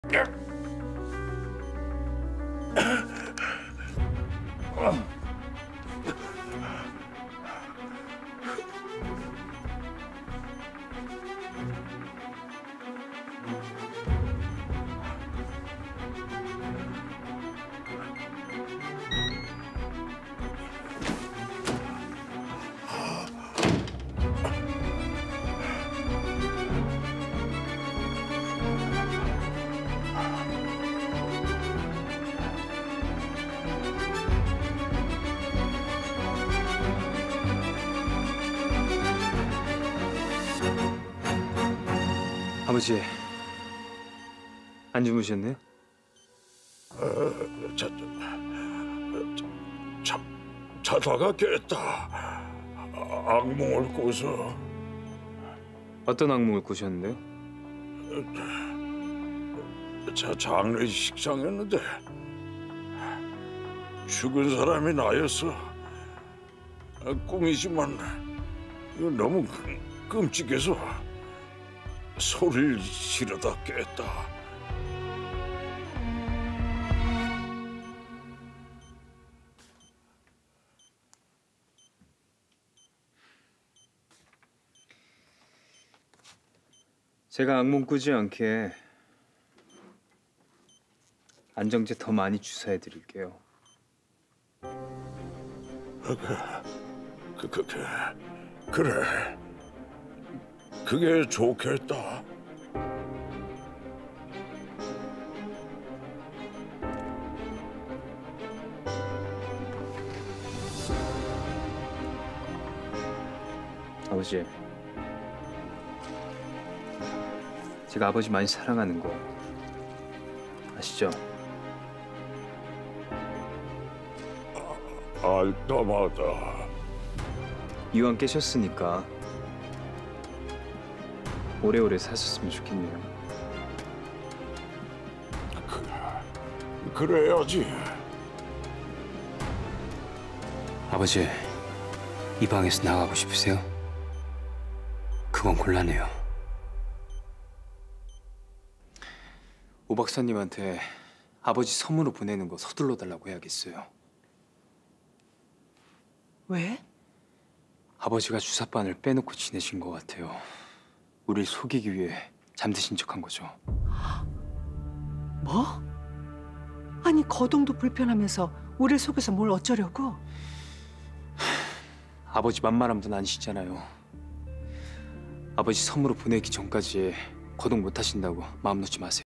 아버지, 안 주무셨네요? 자다가 깼다. 악몽을 꿔서. 어떤 악몽을 꾸셨는데요? 장례식장이었는데 죽은 사람이 나였어. 꿈이지만 너무 끔찍해서 소리를 지르다 깼다. 제가 악몽 꾸지 않게 안정제 더 많이 주사해 드릴게요. 그래. 그게 좋겠다. 아버지, 제가 아버지 많이 사랑하는 거 아시죠? 알다마다. 이왕 깨셨으니까 오래오래 사셨으면 좋겠네요. 그래야지. 아버지, 이 방에서 나가고 싶으세요? 그건 곤란해요. 오 박사님한테 아버지 섬으로 보내는 거 서둘러 달라고 해야겠어요. 왜? 아버지가 주사바늘 빼놓고 지내신 것 같아요. 우릴 속이기 위해 잠드신 척한 거죠. 뭐? 아니 거동도 불편하면서 우릴 속여서 뭘 어쩌려고? 아버지 만만한 분 아니시잖아요. 아버지 섬으로 보내기 전까지 거동 못 하신다고 마음 놓지 마세요.